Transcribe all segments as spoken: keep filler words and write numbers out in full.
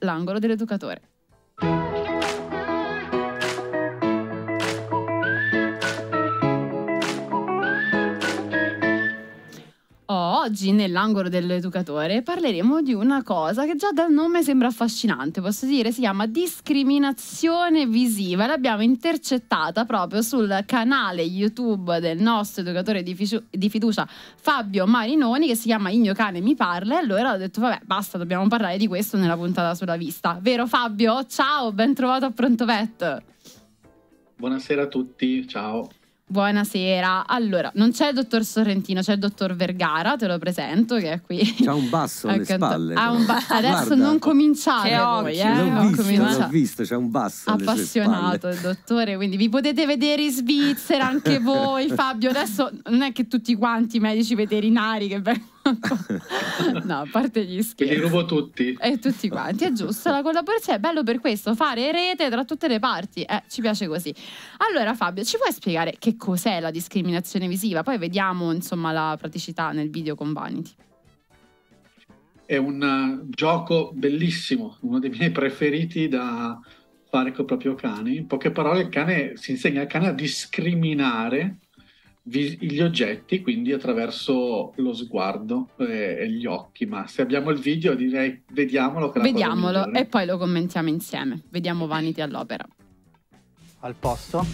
l'angolo dell'educatore. Oggi nell'angolo dell'educatore parleremo di una cosa che già dal nome sembra affascinante, posso dire, si chiama discriminazione visiva. L'abbiamo intercettata proprio sul canale YouTube del nostro educatore di, fidu- di fiducia Fabio Marinoni, che si chiama Il mio cane mi parla, e allora ho detto vabbè basta, dobbiamo parlare di questo nella puntata sulla vista. Vero Fabio? Ciao, ben trovato a Pronto Vet. Buonasera a tutti, ciao. Buonasera. Allora, non c'è il dottor Sorrentino, c'è il dottor Vergara, te lo presento, che è qui. C'ha un basso alle spalle. Ha un ba- adesso Guarda, non cominciate che voi, eh? L'ho non visto, cominciate. l'ho visto, c'è un basso alle sue Appassionato il dottore, quindi vi potete vedere in Svizzera anche voi. Fabio, adesso non è che tutti quanti i medici veterinari che vengono no, a parte gli scherzi, li rubo tutti e tutti quanti, è giusto, la collaborazione è bello per questo, fare rete tra tutte le parti, eh, ci piace così. Allora Fabio, ci puoi spiegare che cos'è la discriminazione visiva? Poi vediamo insomma la praticità nel video con Vanity. È un uh, gioco bellissimo, uno dei miei preferiti da fare col proprio cane. In poche parole, il cane si insegna al cane a discriminare gli oggetti, quindi attraverso lo sguardo e gli occhi. Ma se abbiamo il video, direi vediamolo. Che Vediamolo e poi lo commentiamo insieme. Vediamo Vanity all'opera. Al posto.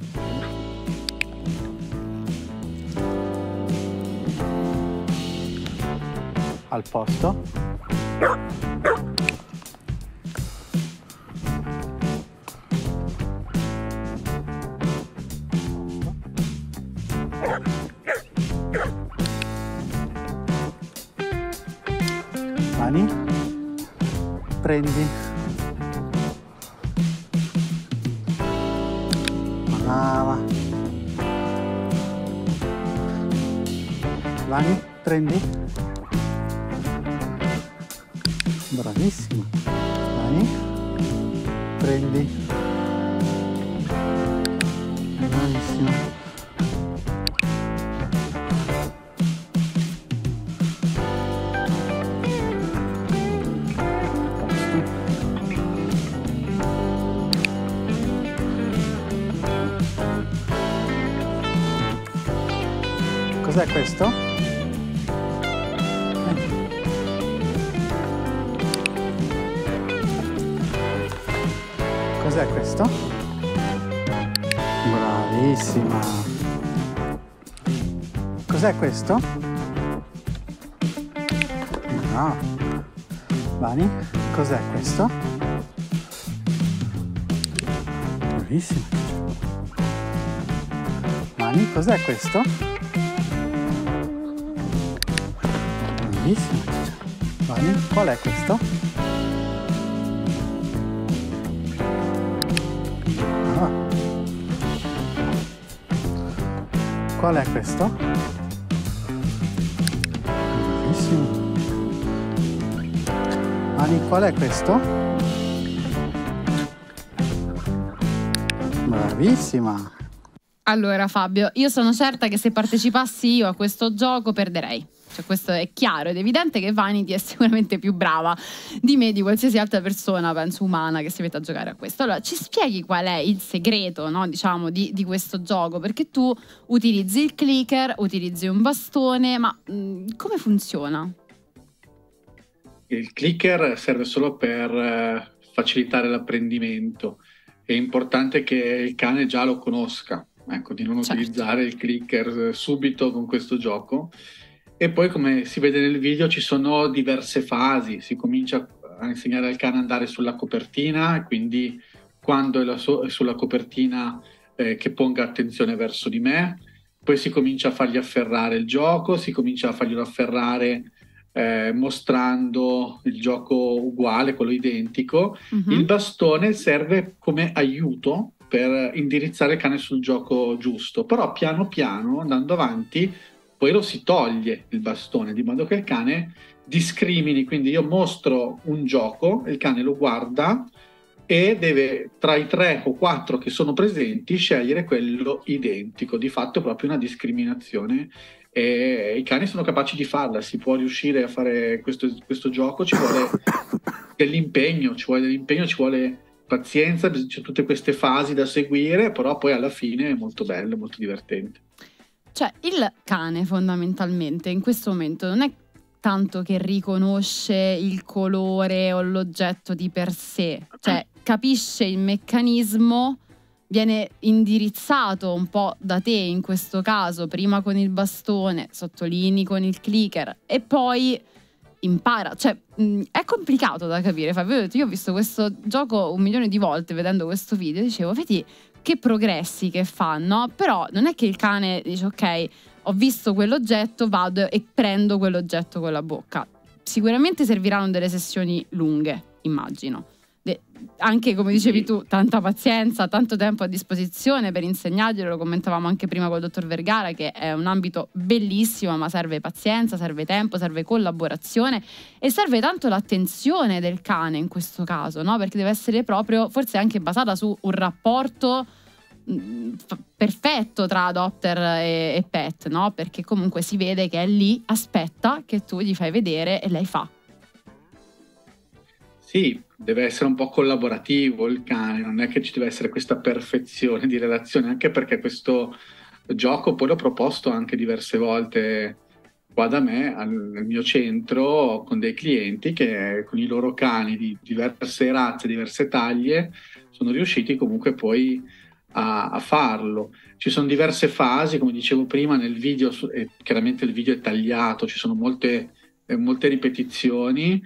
Al posto. Mani, prendi, brava, Mani, prendi, bravissima, Mani, prendi, bravissima. Cos'è questo? Eh. Cos'è questo? Bravissima. Cos'è questo? No. Vani, cos'è questo? Bravissima. Vani, cos'è questo? Vani, qual è questo? Ah. Qual è questo? Bellissimo. Vani, qual è questo? Bravissima. Allora Fabio, io sono certa che se partecipassi io a questo gioco perderei. Cioè, questo è chiaro ed evidente che Vanity è sicuramente più brava di me, di qualsiasi altra persona, penso umana, che si mette a giocare a questo. Allora, ci spieghi qual è il segreto, no, diciamo, di, di questo gioco? Perché tu utilizzi il clicker, utilizzi un bastone, ma mh, come funziona? Il clicker serve solo per eh, facilitare l'apprendimento. È importante che il cane già lo conosca, ecco, di non certo. utilizzare il clicker subito con questo gioco. E poi, come si vede nel video, ci sono diverse fasi. Si comincia a insegnare al cane ad andare sulla copertina, quindi quando è, la so- è sulla copertina eh, che ponga attenzione verso di me. Poi si comincia a fargli afferrare il gioco, si comincia a farglielo afferrare eh, mostrando il gioco uguale, quello identico. Uh-huh. Il bastone serve come aiuto per indirizzare il cane sul gioco giusto, però piano piano, andando avanti, poi lo si toglie il bastone, di modo che il cane discrimini. Quindi io mostro un gioco, il cane lo guarda e deve, tra i tre o quattro che sono presenti, scegliere quello identico. Di fatto è proprio una discriminazione e i cani sono capaci di farla, si può riuscire a fare questo, questo gioco, ci vuole dell'impegno, ci vuole dell'impegno, ci vuole pazienza, c'è tutte queste fasi da seguire, però poi alla fine è molto bello, molto divertente. Cioè il cane fondamentalmente in questo momento non è tanto che riconosce il colore o l'oggetto di per sé, cioè capisce il meccanismo, viene indirizzato un po' da te in questo caso, prima con il bastone, sottolinei con il clicker e poi impara. Cioè mh, è complicato da capire. Fabio, io ho visto questo gioco un milione di volte vedendo questo video, dicevo vedi che progressi che fa, no? Però non è che il cane dice ok, ho visto quell'oggetto, vado e prendo quell'oggetto con la bocca. Sicuramente serviranno delle sessioni lunghe, immagino. De- anche come dicevi tu, tanta pazienza, tanto tempo a disposizione per insegnarglielo, lo commentavamo anche prima col dottor Vergara, che è un ambito bellissimo, ma serve pazienza, serve tempo, serve collaborazione e serve tanto l'attenzione del cane in questo caso, no? Perché deve essere proprio, forse anche basata su un rapporto mh, f- perfetto tra adopter e, e pet, no? Perché comunque si vede che è lì, aspetta che tu gli fai vedere e lei fa. Sì, deve essere un po' collaborativo il cane, non è che ci deve essere questa perfezione di relazione, anche perché questo gioco poi l'ho proposto anche diverse volte qua da me, al, nel mio centro, con dei clienti che con i loro cani di diverse razze, diverse taglie, sono riusciti comunque poi a, a farlo. Ci sono diverse fasi, come dicevo prima, nel video, e chiaramente il video è tagliato, ci sono molte, eh, molte ripetizioni.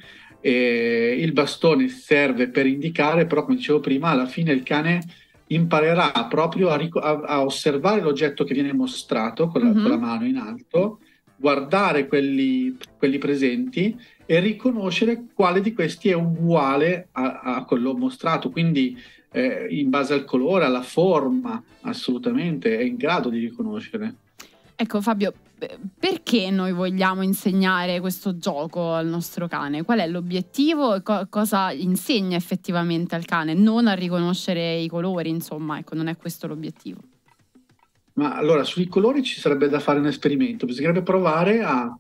E il bastone serve per indicare, però come dicevo prima, alla fine il cane imparerà proprio a, ric- a, a osservare l'oggetto che viene mostrato con la, mm-hmm. con la mano in alto, guardare quelli, quelli presenti e riconoscere quale di questi è uguale a, a quello mostrato, quindi eh, in base al colore, alla forma, assolutamente è in grado di riconoscere. Ecco Fabio, perché noi vogliamo insegnare questo gioco al nostro cane? Qual è l'obiettivo e co- cosa insegna effettivamente al cane? Non a riconoscere i colori, insomma, ecco, non è questo l'obiettivo. Ma allora, sui colori ci sarebbe da fare un esperimento, bisognerebbe provare a,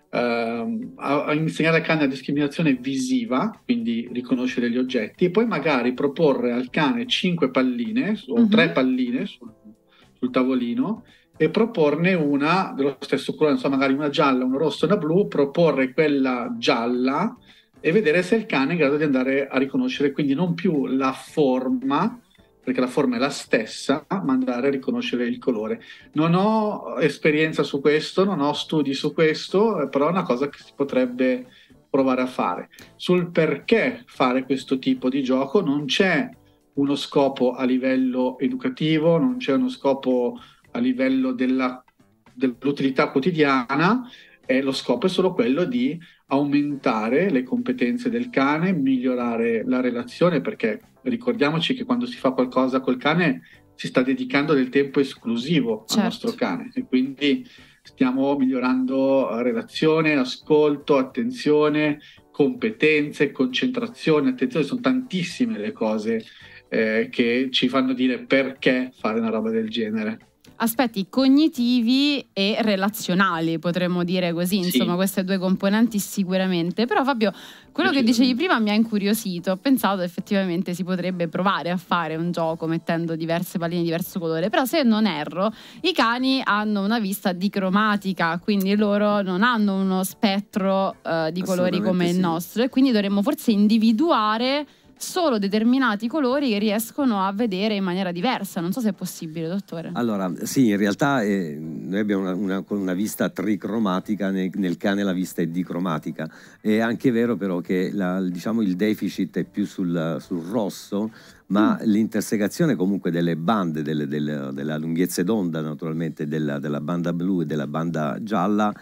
uh, a, a insegnare al cane la discriminazione visiva, quindi riconoscere gli oggetti, e poi magari proporre al cane cinque palline o mm-hmm. tre palline sul, sul tavolino, e proporne una dello stesso colore, insomma magari una gialla, una rossa e una blu, proporre quella gialla e vedere se il cane è in grado di andare a riconoscere, quindi non più la forma, perché la forma è la stessa, ma andare a riconoscere il colore. Non ho esperienza su questo, non ho studi su questo, però è una cosa che si potrebbe provare a fare. Sul perché fare questo tipo di gioco non c'è uno scopo a livello educativo, non c'è uno scopo a livello della, dell'utilità quotidiana, e lo scopo è solo quello di aumentare le competenze del cane, migliorare la relazione, perché ricordiamoci che quando si fa qualcosa col cane si sta dedicando del tempo esclusivo certo. al nostro cane, e quindi stiamo migliorando relazione, ascolto, attenzione, competenze, concentrazione, attenzione, sono tantissime le cose eh, che ci fanno dire perché fare una roba del genere. Aspetti cognitivi e relazionali, potremmo dire così, insomma, sì. Queste due componenti sicuramente. Però Fabio, quello che dicevi prima mi ha incuriosito, ho pensato effettivamente si potrebbe provare a fare un gioco mettendo diverse palline di diverso colore, però se non erro i cani hanno una vista dicromatica, quindi loro non hanno uno spettro uh, di colori come sì. il nostro, e quindi dovremmo forse individuare solo determinati colori che riescono a vedere in maniera diversa. Non so se è possibile, dottore. Allora, sì, in realtà eh, noi abbiamo una, una, una vista tricromatica, nel, nel cane la vista è dicromatica. È anche vero però che la, diciamo, il deficit è più sul, sul rosso, ma mm. l'intersecazione comunque delle bande, delle, delle, della lunghezza d'onda naturalmente, della, della banda blu e della banda gialla,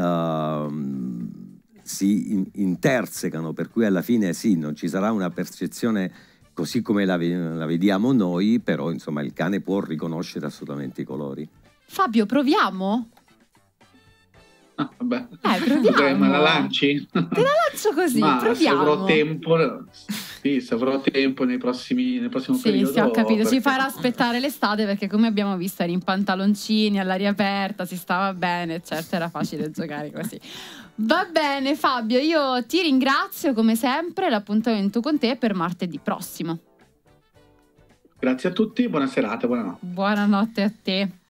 uh, si in, intersecano, per cui alla fine sì, non ci sarà una percezione così come la, la vediamo noi, però insomma il cane può riconoscere assolutamente i colori. Fabio, proviamo? Ah, vabbè. Eh, proviamo. Ma la lanci? Te la lancio così, ma proviamo. se avrò tempo, Sì, se avrò tempo nei prossimi, nel prossimo Sì, periodo. sì, ho capito. Ci perché farà no? aspettare l'estate perché come abbiamo visto eri in pantaloncini, all'aria aperta, si stava bene, certo era facile giocare così. Va bene Fabio, io ti ringrazio come sempre, l'appuntamento con te è per martedì prossimo. Grazie a tutti, buona serata, buonanotte. Buonanotte a te.